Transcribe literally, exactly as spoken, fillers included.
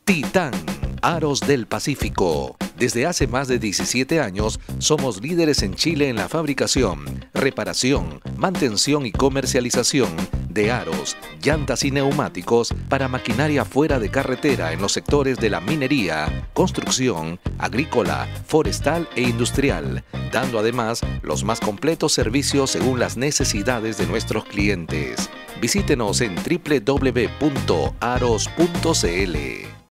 Titán, Aros del Pacífico. Desde hace más de diecisiete años somos líderes en Chile en la fabricación, reparación, mantención y comercialización de aros, llantas y neumáticos para maquinaria fuera de carretera en los sectores de la minería, construcción, agrícola, forestal e industrial, dando además los más completos servicios según las necesidades de nuestros clientes. Visítenos en doble u doble u doble u punto aros punto c l.